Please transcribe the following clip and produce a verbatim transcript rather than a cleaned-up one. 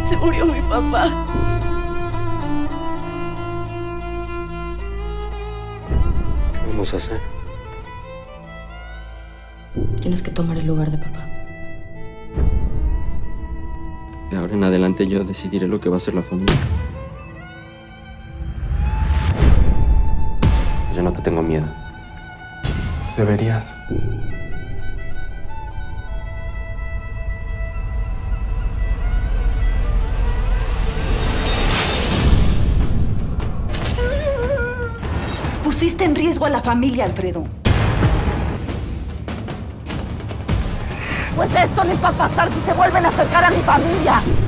Se murió mi papá. ¿Qué vamos a hacer? Tienes que tomar el lugar de papá. De ahora en adelante yo decidiré lo que va a hacer la familia. Yo no te tengo miedo. Pues deberías. Pusiste en riesgo a la familia, Alfredo. Pues esto les va a pasar si se vuelven a acercar a mi familia.